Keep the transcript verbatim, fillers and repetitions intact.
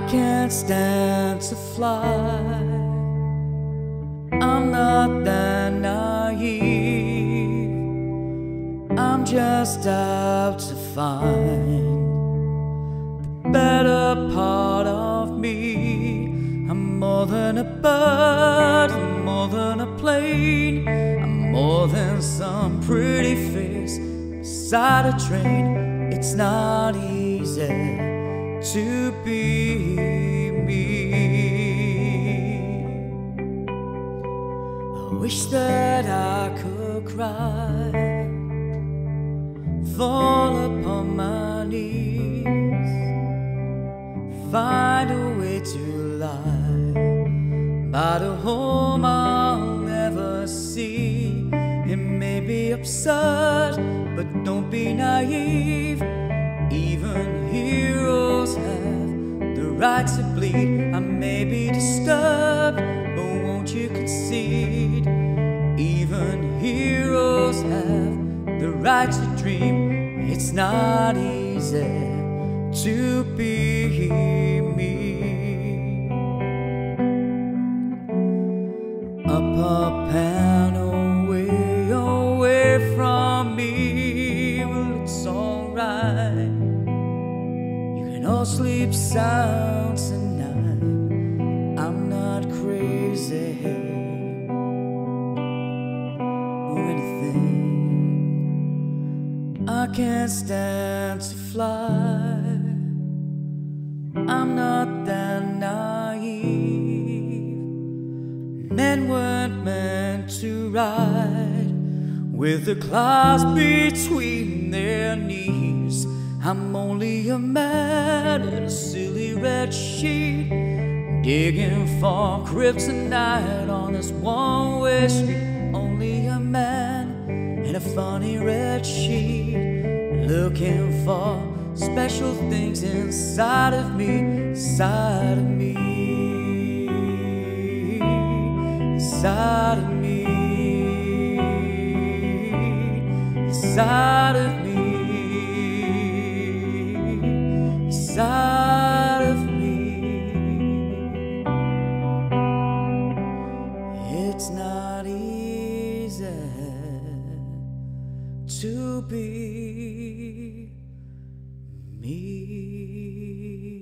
can't stand to fly. I'm not that naive. I'm just out to find the better part of me. I'm more than a bird, I'm more than a plane. I'm more than some pretty face beside a train. It's not easy to be me. I wish that I could cry, fall upon my knees, find a way to lie by the home I'll never see. It may be absurd, but don't be naive. Even heroes have the right to bleed. I may be disturbed, but won't you concede? Even heroes have the right to dream. It's not easy to be me. Up a panel way away from me. Well, it's alright. You can all sleep sound tonight. I'm not crazy or anything. I can't stand to fly. I'm not that naive. Men weren't meant to ride with the clouds between their knees. I'm only a man in a silly red sheet, digging for kryptonite on this one-way street. Only a man in a funny red sheet, looking for special things inside of me, inside of me, inside of me, inside of me, inside of me. It's not easy to be me.